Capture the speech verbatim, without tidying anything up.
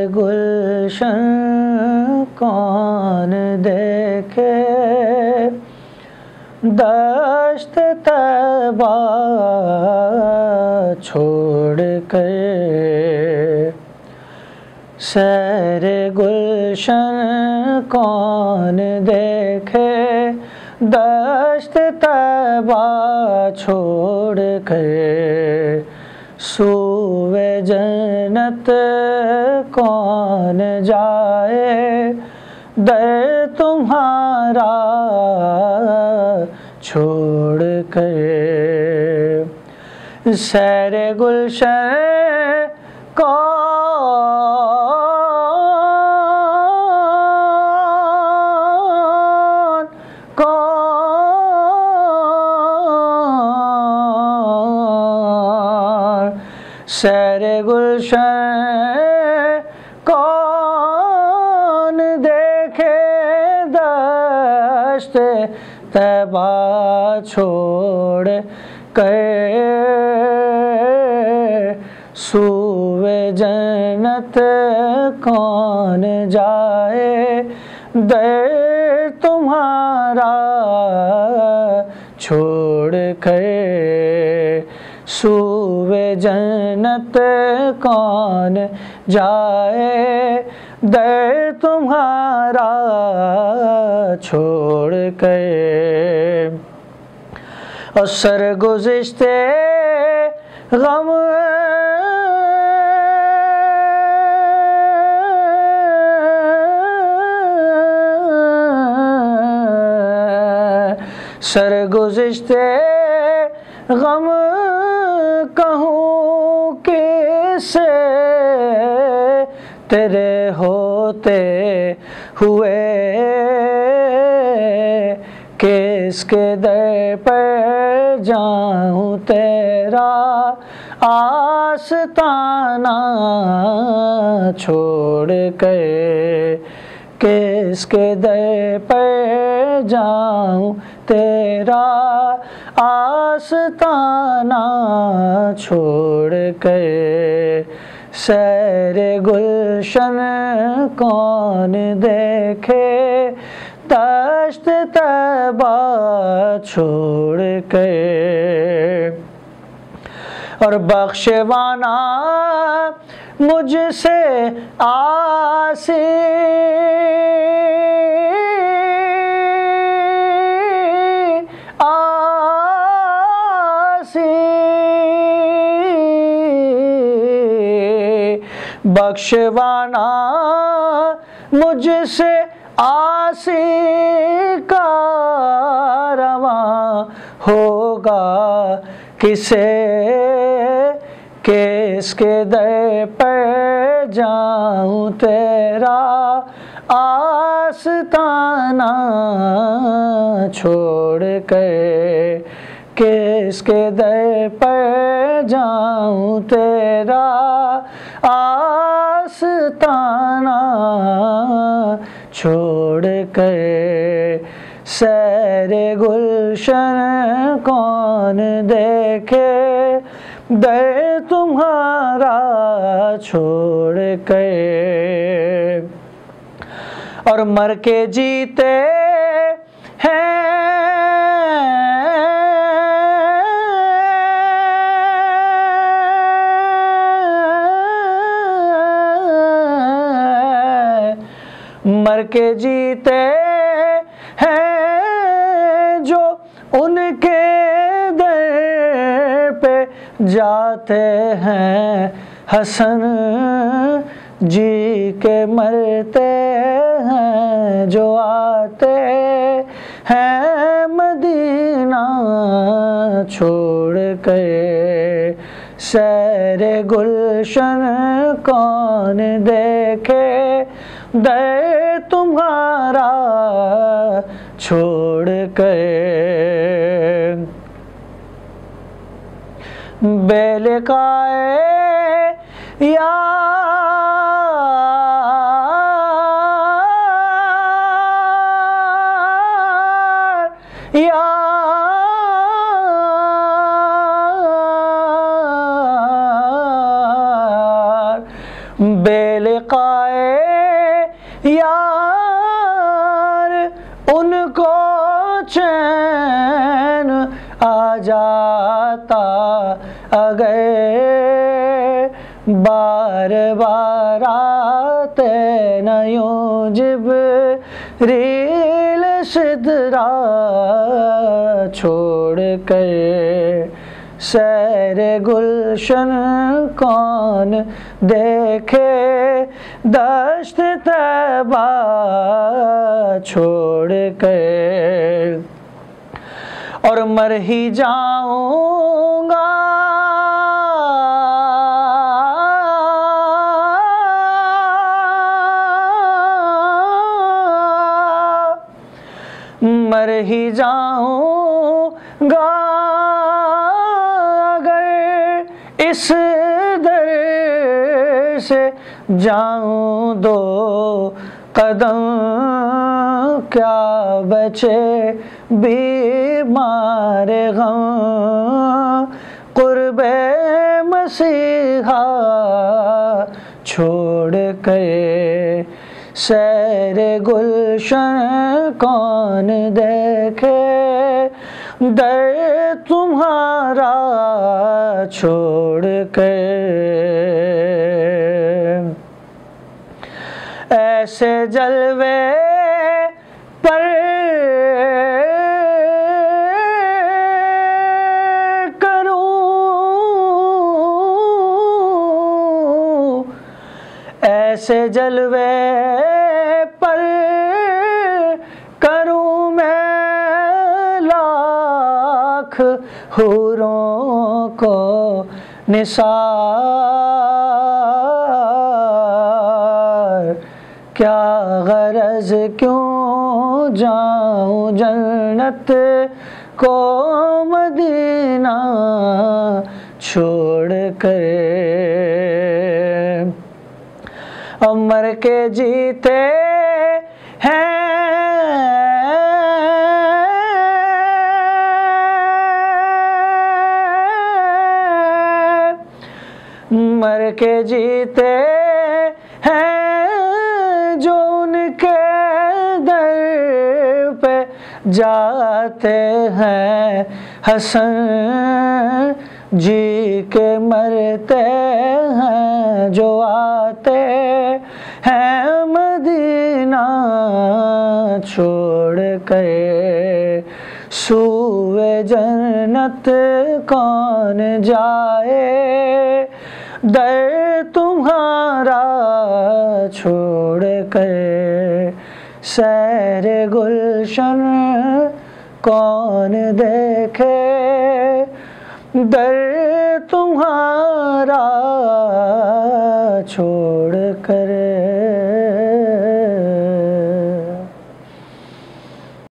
गुलशन कौन देखे, दश्त तैबा छोड़ कर। सैर गुलशन कौन देखे, दश्त तैबा छोड़ कर। सूवे जन्नत कौन जाए, दर तुम्हारा छोड़ कर। सैर गुलशन कौन कौन सैर गुलशन कौन देखे, दश्त तैबा छोड़ कर। सूवे जन्नत कौन जाए, दर तुम्हारा छोड़ कर। सूवे जन्नत कौन जाए, दर तुम्हारा छोड़ कर। और सरगुज़िश्ते गम सरगुज़िश्ते गम कहूँ किससे, तेरे होते हुए किसके दर पर जाऊँ। तेरा आस्ताना छोड़ कर, किसके दर पर जाऊँ। तेरा आस्ताना छोड़ कर। सैर गुलशन कौन देखे, दश्त तैबा छोड़ कर। और बख्शवाना मुझसे आसी, आसी बख्शवाना मुझसे आसी का रवां होगा किसे, किसके दर पर जाऊँ। तेरा आस्ताना छोड़ कर, किसके दर पर जाऊँ। तेरा आस्ताना छोड़ कर। सैर गुलशन कौन देखे, दर तुम्हारा छोड़ कर। और मर के जीते हैं मर के जीते हैं जो उनके दर पे जाते हैं। हसन जी के मरते हैं जो आते हैं मदीना छोड़ कर। सैर गुलशन कौन देखे, दर तुम्हारा छोड़ कर। बेलिकाए यार यार बेलिकाए लिकाए यार उनको चैन आ जाता अगर बार बार आते न यूं जिब्रील सिदरा छोड़ कर। सैर गुलशन कौन देखे दश्त तैबा छोड़ कर। और मर ही जाऊंगा मर ही जाऊंगा अगर इस दर से जाऊं दो कदम क्या बचे बीमार गम कुर्बे मसीहा छोड़ कर। सैर गुलशन कौन देखे दर तुम्हारा छोड़ कर। ऐसे जलवे पर करूं ऐसे जलवे पर करूं मैं लाख हूरों को निसार क्या गरज क्यों जाऊं जन्नत को मदीना छोड़ कर। अमर के जीते हैं मर के जीते हैं जो उनके दर पे जाते हैं हसन जी के मरते हैं जो आते हैं मदीना छोड़ कर। सूए जन्नत कौन जाए दर तुम्हारा छोड़ कर। सैर गुलशन कौन देखे दर तुम्हारा छोड़ कर।